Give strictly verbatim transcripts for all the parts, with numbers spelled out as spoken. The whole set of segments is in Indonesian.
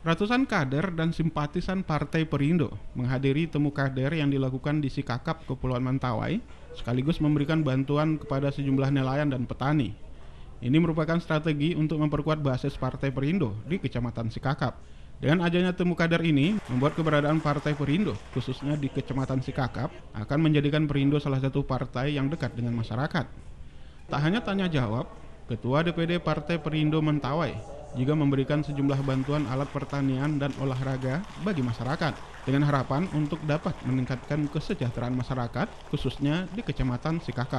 Ratusan kader dan simpatisan Partai Perindo menghadiri temu kader yang dilakukan di Sikakap, Kepulauan Mentawai, sekaligus memberikan bantuan kepada sejumlah nelayan dan petani. Ini merupakan strategi untuk memperkuat basis Partai Perindo di Kecamatan Sikakap. Dengan adanya temu kader ini, membuat keberadaan Partai Perindo, khususnya di Kecamatan Sikakap, akan menjadikan Perindo salah satu partai yang dekat dengan masyarakat. Tak hanya tanya jawab, Ketua D P D Partai Perindo Mentawai juga memberikan sejumlah bantuan alat pertanian dan olahraga bagi masyarakat dengan harapan untuk dapat meningkatkan kesejahteraan masyarakat khususnya di Kecamatan Sikakap.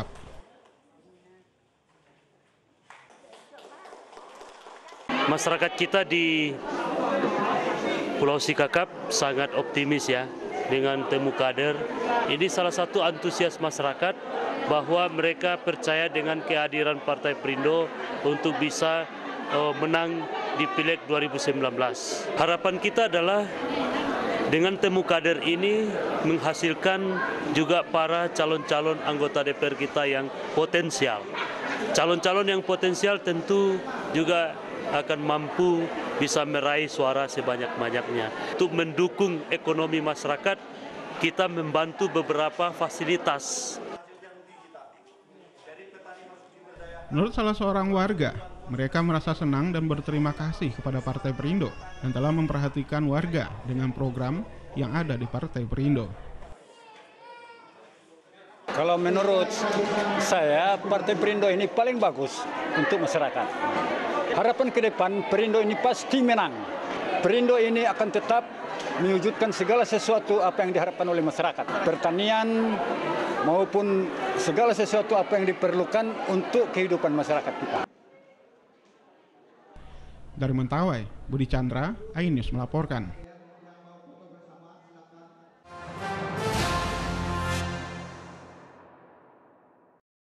Masyarakat kita di Pulau Sikakap sangat optimis ya dengan temu kader. Ini salah satu antusias masyarakat bahwa mereka percaya dengan kehadiran Partai Perindo untuk bisa menang di Pileg dua ribu sembilan belas. Harapan kita adalah dengan temu kader ini menghasilkan juga para calon-calon anggota D P R kita yang potensial. Calon-calon yang potensial tentu juga akan mampu bisa meraih suara sebanyak-banyaknya. Untuk mendukung ekonomi masyarakat, kita membantu beberapa fasilitas. Menurut salah seorang warga, mereka merasa senang dan berterima kasih kepada Partai Perindo dan telah memperhatikan warga dengan program yang ada di Partai Perindo. Kalau menurut saya, Partai Perindo ini paling bagus untuk masyarakat. Harapan ke depan, Perindo ini pasti menang. Perindo ini akan tetap mewujudkan segala sesuatu apa yang diharapkan oleh masyarakat. Pertanian maupun segala sesuatu apa yang diperlukan untuk kehidupan masyarakat kita. Dari Mentawai, Budi Chandra, iNews melaporkan.